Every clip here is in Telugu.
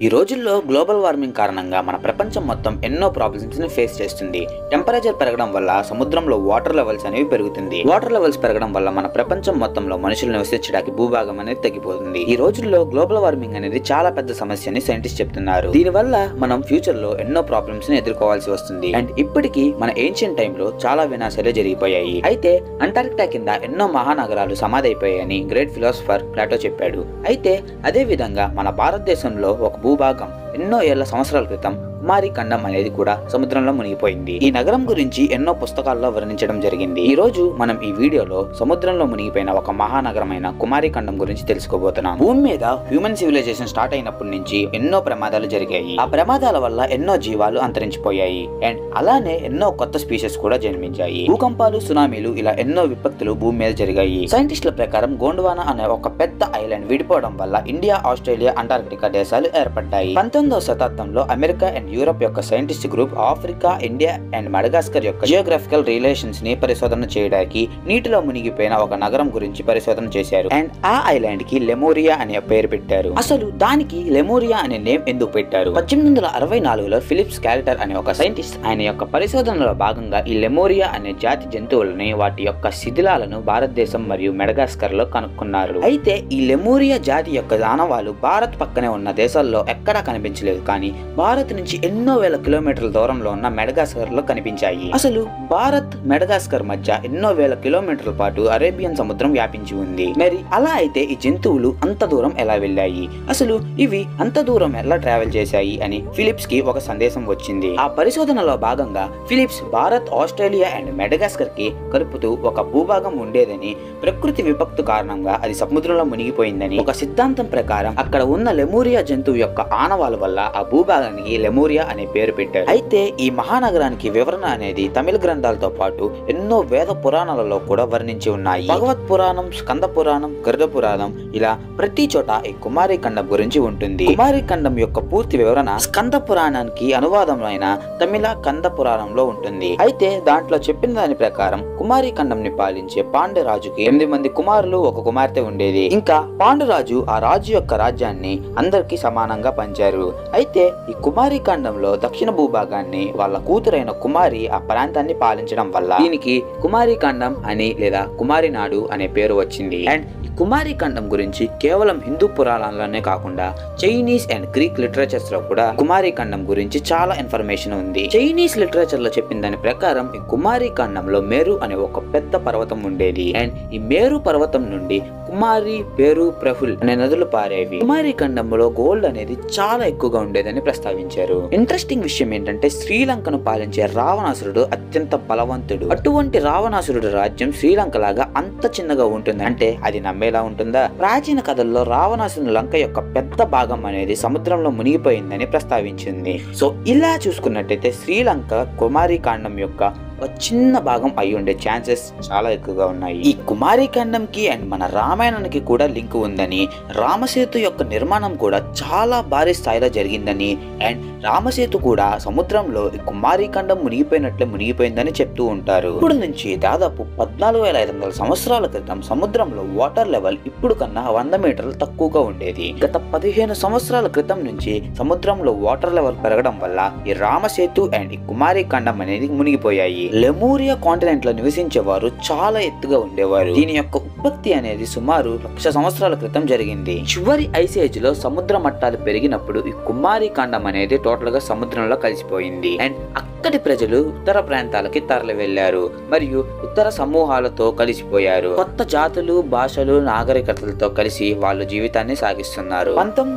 ఈ రోజుల్లో గ్లోబల్ వార్మింగ్ కారణంగా మన ప్రపంచం మొత్తం ఎన్నో ప్రాబ్లమ్స్ ని ఫేస్ చేస్తుంది. టెంపరేచర్ పెరగడం వల్ల సముద్రంలో వాటర్ లెవెల్స్ అనేవి పెరుగుతుంది. వాటర్ లెవెల్స్ పెరగడం వల్ల మన ప్రపంచం మొత్తంలో మనుషులు నివసించడానికి భూభాగం అనేది తగ్గిపోతుంది. ఈ రోజుల్లో గ్లోబల్ వార్మింగ్ అనేది చాలా పెద్ద సమస్య అని సైంటిస్ట్ చెప్తున్నారు. దీనివల్ల మనం ఫ్యూచర్ లో ఎన్నో ప్రాబ్లమ్స్ ని ఎదుర్కోవాల్సి వస్తుంది. అండ్ ఇప్పటికీ మన ఏన్షియంట్ టైమ్ లో చాలా వినాశాలు జరిగిపోయాయి. అయితే అంటార్క్టికా కింద ఎన్నో మహానగరాలు సమాధి అయిపోయాయని గ్రేట్ ఫిలాసఫర్ ప్లాటో చెప్పాడు. అయితే అదే విధంగా మన భారతదేశంలో ఒక భూభాగం ఎన్నో ఏళ్ల సంవత్సరాల క్రితం కుమారి ఖండం అనేది కూడా సముద్రంలో మునిగిపోయింది. ఈ నగరం గురించి ఎన్నో పుస్తకాల్లో వర్ణించడం జరిగింది. ఈ రోజు మనం ఈ వీడియోలో సముద్రంలో మునిగిపోయిన ఒక మహానగరమైన కుమారి ఖండం గురించి తెలుసుకోబోతున్నాం. భూమి మీద హ్యూమన్ సివిలైజేషన్ స్టార్ట్ అయినప్పటి నుంచి ఎన్నో ప్రమాదాలు జరిగాయి. ఆ ప్రమాదాల వల్ల ఎన్నో జీవాలు అంతరించిపోయాయి. అండ్ అలానే ఎన్నో కొత్త స్పీషీస్ కూడా జన్మించాయి. భూకంపాలు, సునామీలు ఇలా ఎన్నో విపత్తులు భూమి మీద జరిగాయి. సైంటిస్టుల ప్రకారం గోండ్వానా అనే ఒక పెద్ద ఐలాండ్ విడిపోవడం వల్ల ఇండియా, ఆస్ట్రేలియా, అంటార్క్టికా దేశాలు ఏర్పడ్డాయి. 19వ శతాబ్దంలో అమెరికా అండ్ యూరప్ యొక్క scientist group Africa, India and Madagascar యొక్క జియోగ్రఫికల్ రిలేషన్స్ ని పరిశోధన చేయడానికి నీటిలో మునిగిపోయిన ఒక నగరం గురించి పరిశోధన చేశారు. అండ్ ఆ ఐలాండ్ కి లెమోరియా అనే పేరు పెట్టారు. అసలు దానికి లెమోరియా అనే నేమ్ ఎందుకు పెట్టారు? 1864లో ఫిలిప్ స్కాల్టర్ అనే ఒక సైంటిస్ట్ ఆయన యొక్క పరిశోధనలో భాగంగా ఈ లెమోరియా అనే జాతి జంతువులని, వాటి యొక్క శిథిలాలను భారతదేశం మరియు మెడగాస్కర్ లో కనుక్కున్నారు. అయితే ఈ లెమోరియా జాతి యొక్క ఆనవాళ్లు భారత్ పక్కనే ఉన్న దేశాల్లో ఎక్కడా కనిపించలేదు. కానీ భారత్ నుంచి ఎన్నో వేల కిలోమీటర్ల దూరంలో ఉన్న మెడగాస్కర్ లో కనిపించాయి. అసలు భారత్, మెడగాస్కర్ మధ్య ఎన్నో వేల కిలోమీటర్ల పాటు అరేబియన్ సముద్రం వ్యాపించి ఉంది. మరి అలా అయితే ఈ జంతువులు అంత దూరం ఎలా వెళ్ళాయి? అసలు ఇవి అంత దూరం ఎలా ట్రావెల్ చేశాయి అని ఫిలిప్స్ కి ఒక సందేశం వచ్చింది. ఆ పరిశోధనలో భాగంగా Philips Bharat, Australia and Madagascar కి కలుపుతూ ఒక భూభాగం ఉండేదని, ప్రకృతి విపత్తు కారణంగా అది సముద్రంలో మునిగిపోయిందని ఒక సిద్ధాంతం ప్రకారం అక్కడ ఉన్న లెమోరియా జంతువు యొక్క ఆనవాల వల్ల ఆ భూభాగానికి లెమోరియా అనే పేరు పెట్టారు. అయితే ఈ మహానగరానికి వివరణ అనేది తమిళ గ్రంథాలతో పాటు ఎన్నో వేద పురాణాలలో కూడా వర్ణించి ఉన్నాయి. భగవత్ పురాణం, స్కంద పురాణం, గరుడ పురాణం ఇలా ప్రతి చోట ఈ కుమారి ఖండం గురించి ఉంటుంది. కుమారి ఖండం యొక్క పూర్తి వివరణ స్కంద పురాణానికి అనువాదమైన తమిళ కంద పురాణంలో ఉంటుంది. అయితే దాంట్లో చెప్పిన దాని ప్రకారం కుమారి ఖండం ని పాలించే పాండ్యరాజుకి 8 మంది కుమారులు, ఒక కుమార్తె ఉండేది. ఇంకా పాండురాజు ఆ రాజు యొక్క రాజ్యాన్ని అందరికీ సమానంగా పంచారు. అయితే ఈ కుమారి ఖండంలో దక్షిణ భూభాగాన్ని వాళ్ళ కూతురైన కుమారి ఆ ప్రాంతాన్ని పాలించడం వల్ల దీనికి కుమారి ఖండం అని లేదా కుమారి నాడు అనే పేరు వచ్చింది. అండ్ ఈ కుమారి ఖండం గురించి కేవలం హిందూ పురాణాల్లోనే కాకుండా చైనీస్ అండ్ గ్రీక్ లిటరేచర్స్ లో కూడా కుమారి ఖండం గురించి చాలా ఇన్ఫర్మేషన్ ఉంది. చైనీస్ లిటరేచర్ లో చెప్పిన దాని ప్రకారం ఈ కుమారి ఖండంలో మేరు అనే ఒక పెద్ద పర్వతం ఉండేది. అండ్ ఈ మేరు పర్వతం నుండి కుమారి, పేరు, ప్రఫుల్ అనే నదులు పారేవి. కుమారి ఖండంలో గోల్డ్ అనేది చాలా ఎక్కువగా ఉండేదని ప్రస్తావించారు. ఇంట్రెస్టింగ్ విషయం ఏంటంటే శ్రీలంకను పాలించే రావణాసురుడు అత్యంత బలవంతుడు. అటువంటి రావణాసురుడు రాజ్యం శ్రీలంక లాగా అంత చిన్నగా ఉంటుంది అంటే అది నమ్మేలా ఉంటుందా? ప్రాచీన కథల్లో రావణాసురుని లంక యొక్క పెద్ద భాగం అనేది సముద్రంలో మునిగిపోయిందని ప్రస్తావించింది. సో ఇలా చూసుకున్నట్టయితే శ్రీలంక కుమారి ఖండం యొక్క ఒక చిన్న భాగం అయి ఉండే ఛాన్సెస్ చాలా ఎక్కువగా ఉన్నాయి. ఈ కుమారి ఖండంకి అండ్ మన రామాయణానికి కూడా లింక్ ఉందని, రామసేతు యొక్క నిర్మాణం కూడా చాలా భారీ స్థాయిలో జరిగిందని, అండ్ రామసేతు కూడా సముద్రంలో ఈ కుమారి ఖండం మునిగిపోయిందని చెప్తూ ఉంటారు. ఇప్పుడు నుంచి దాదాపు 14,500 సంవత్సరాల క్రితం సముద్రంలో వాటర్ లెవెల్ ఇప్పుడు కన్నా 100 మీటర్లు తక్కువగా ఉండేది. గత 15 సంవత్సరాల క్రితం నుంచి సముద్రంలో వాటర్ లెవెల్ పెరగడం వల్ల ఈ రామసేతు అండ్ ఈ కుమారి ఖండం అనేది మునిగిపోయాయి. లెమోరియా కాంటినెంట్ లో నివసించేవారు చాలా ఎత్తుగా ఉండేవారు. దీని యొక్క ఉత్పత్తి అనేది సుమారు 1,00,000 సంవత్సరాల క్రితం జరిగింది. చివరి ఐస్ ఏజ్ లో సముద్ర మట్టాలు పెరిగినప్పుడు ఈ కుమారి ఖండం అనేది టోటల్ గా సముద్రంలో కలిసిపోయింది. అండ్ అక్కడి ప్రజలు ఇతర ప్రాంతాలకి తరలి వెళ్లారు మరియు ఇతర సమూహాలతో కలిసిపోయారు. కొత్త జాతులు, భాషలు, నాగరికతలతో కలిసి వాళ్ళు జీవితాన్ని సాగిస్తున్నారు.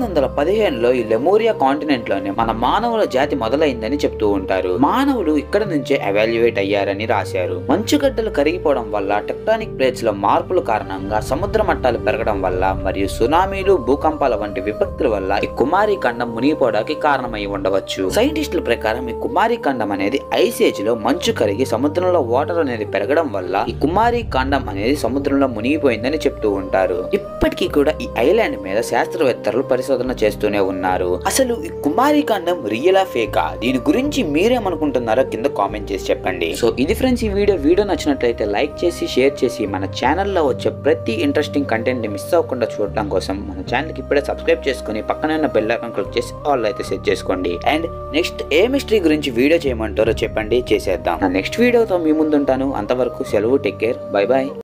1915లో ఈ లెమోరియా కాంటినెంట్ లోనే మన మానవుల జాతి మొదలైందని చెప్తూ ఉంటారు. మానవులు ఇక్కడ నుంచే ఎవాల్యుయేట్ అయ్యారని రాశారు. మంచుగడ్డలు కరిగిపోవడం వల్ల, టెక్టానిక్ ప్లేట్స్ లో మార్పుల కారణంగా, సముద్ర మట్టాలు పెరగడం వల్ల మరియు సునామీలు, భూకంపాల వంటి విపత్తుల వల్ల ఈ కుమారి ఖండం మునిగిపోవడానికి కారణమై ఉండవచ్చు. సైంటిస్టుల ప్రకారం ఈ కుమారి ఖండం అనేది ఐస్ ఏజ్ లో మంచు కరిగి సముద్రంలో వాటర్ అనేది పెరగడం వల్ల ఈ కుమారి ఖండం అనేది సముద్రంలో మునిగిపోయిందని చెప్తూ ఉంటారు. ఇప్పటికీ కూడా ఈ ఐలాండ్ మీద శాస్త్రవేత్తలు పరిశోధన చేస్తూనే ఉన్నారు. అసలు ఈ కుమారి ఖండం రియలా, ఫేకా? దీని గురించి మీరేమనుకుంటున్నారో కింద కామెంట్ చేసి చెప్పండి. సో ఇది ఫ్రెండ్స్ ఈ వీడియో నచ్చినట్లయితే లైక్ చేసి షేర్ చేసి మన ఛానల్లో వచ్చే ప్రతి ఇంట్రెస్టింగ్ కంటెంట్ ని మిస్ అవ్వకుండా చూడడం కోసం మన ఛానల్ కి ఇప్పుడే సబ్స్క్రైబ్ చేసుకుని పక్కనే ఉన్న బెల్ ఐకాన్ క్లిక్ చేసి ఆల్ అయితే సెట్ చేసుకోండి. అండ్ నెక్స్ట్ ఏ మిస్టరీ గురించి వీడియో చేయమంటారో చెప్పండి, చేసేద్దాం. నెక్స్ట్ వీడియోతో మీ ముందుంటాను. అంతవరకు సెలవు, టేక్ కేర్, బై బాయ్.